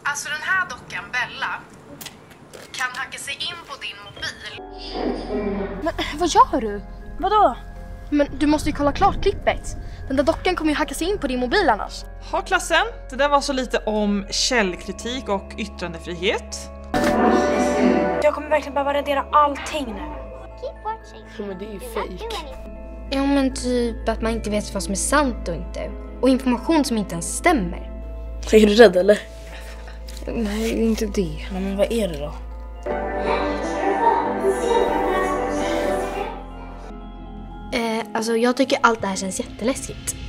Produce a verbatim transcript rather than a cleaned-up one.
Alltså den här dockan, Bella, kan hacka sig in på din mobil. Men vad gör du? Vadå? Men du måste ju kolla klart klippet. Den där dockan kommer ju hacka sig in på din mobil annars. Ha klassen, det där var så lite om källkritik och yttrandefrihet. Jag kommer verkligen behöva radera allting nu. Men det är ju fake. Ja, men typ att man inte vet vad som är sant och inte. Och information som inte ens stämmer. Är du rädd eller? Nej, inte det. Nej, men vad är det då? Eh, alltså jag tycker allt det här känns jätteläskigt.